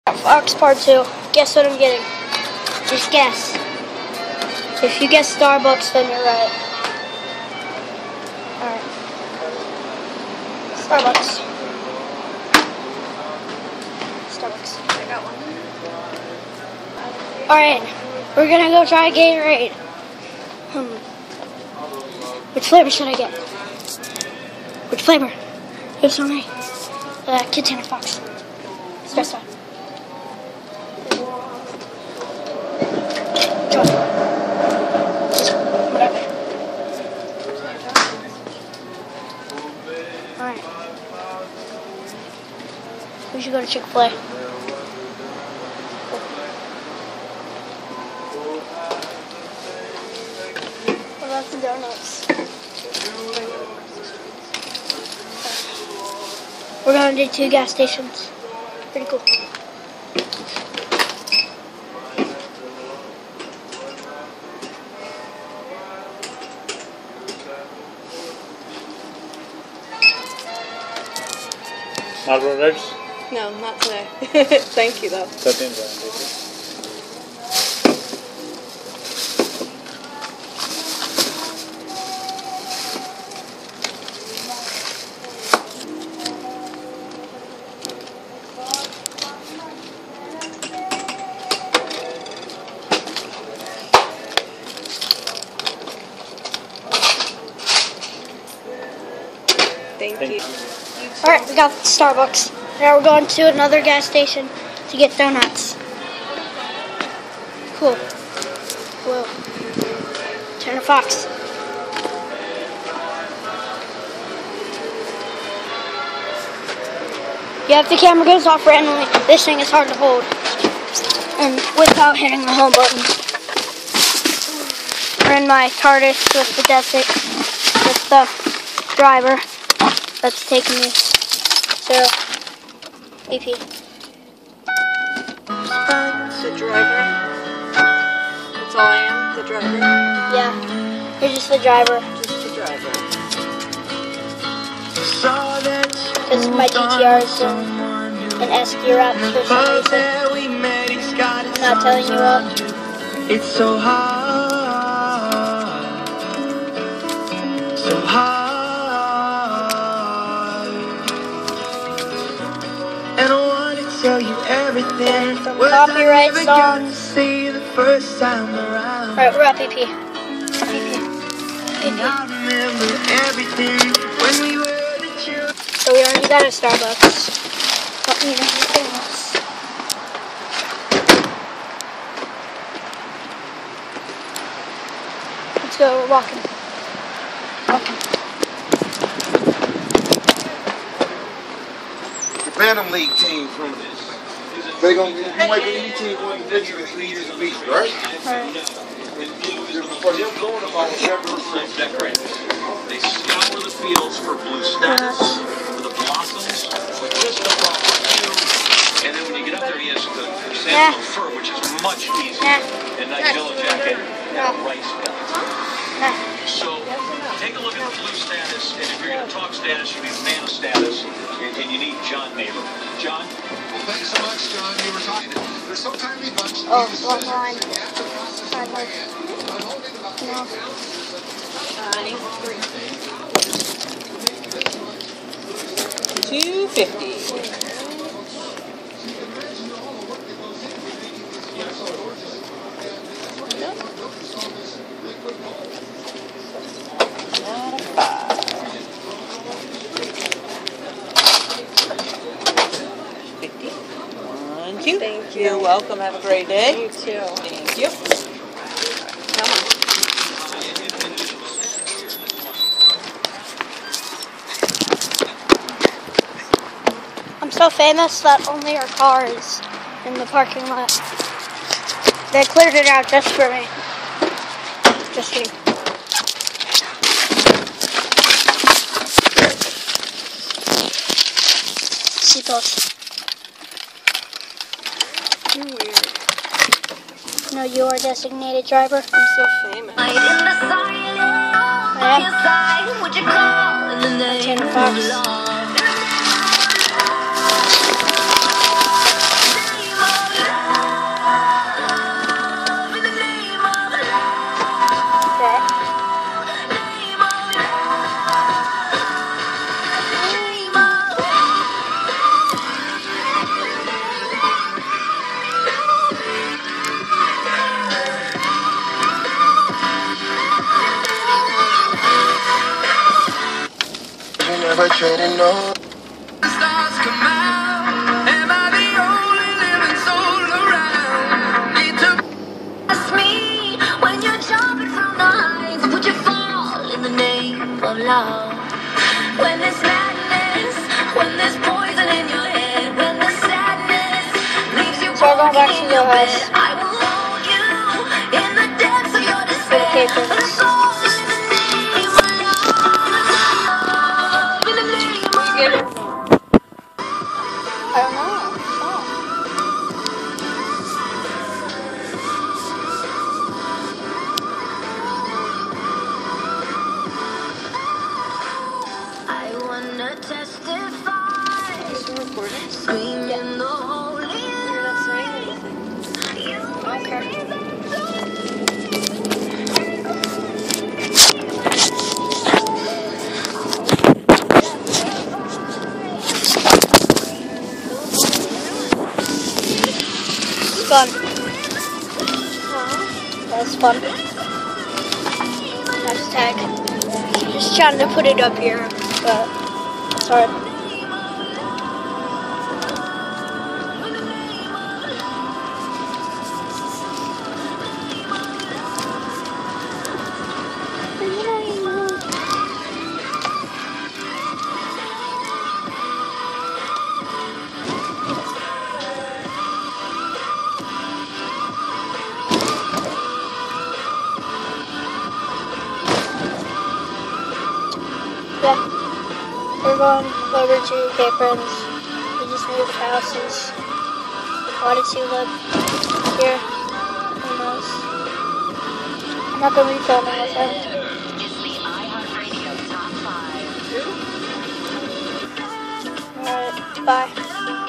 Fox Part 2. Guess what I'm getting? Just guess. If you guess Starbucks, then you're right. Alright. Starbucks. I got one. Alright. We're gonna go try Gatorade. Which flavor should I get? Which flavor? Give so many. Kid Tanner Fox. Stress time. Whatever. Alright. We should go to Chick-fil-A. What about the donuts? We're going to 2 gas stations. Pretty cool. Marlboro Reds? No, not today. Thank you, though. 13 grand. Thank you. Alright, we got Starbucks. Now we're going to another gas station to get donuts. Cool. Whoa. Tanner Fox. Yeah, if the camera goes off randomly, this thing is hard to hold. And without hitting the home button. We're in my TARDIS with the desert, with the driver that's taking me. So, BP. The driver. That's all I am, the driver. Yeah, you're just the driver. Just the driver. Because my DTR is an SD route for some reason. I'm not telling you all. It's so hard. So hard. And I wanna tell you everything. From copyright songs. See the first time around. Alright, we're at BP. BP. And I remember everything when we were the children. So we already got a Starbucks. Don't need anything else. Let's go, we're walking. The Phantom League team from this. They're going to wipe any team on the next 3 years of beach, right? Alright. For them going about decorators. They scour the fields for blue status, for the blossoms, with just the proper hue. And then when you get up there, he has the chrysanthemum fur, which is much easier. And nice yellow jacket and a rice belt. So take a look at the blue status, and if you're going to talk status, you need man of status, and you need John Neighbor. John? Well, thanks so much, John. You were talking. They're so kindly bunched. Oh, long line. No. 250. Thank you. You're welcome. Have a great day. You too. Thank you. Come on. I'm so famous that only our car is in the parking lot. They cleared it out just for me. Just kidding. Seatbelts. You're weird. No, you are designated driver. I'm so famous. I am. Tanner Fox. never treading on. Stars come out. Am I the only living soul around? Need to ask me when you're jumping from the heights. Would you fall in the name of love? When there's madness, when there's poison in your head, when the sadness leaves you walking in your bed, I will hold you in the depths of your despair. The soul in the name of love, in the name of love. I don't know. I wanna testify, screaming the holy. You're not saying anything. I don't care. Fun. That's fun. Hashtag. Just trying to put it up here, but it's hard. Yeah, we're going over to Caprins. We just moved houses. Why did you live here? Who knows? I'm not gonna be filming with him. Alright, bye.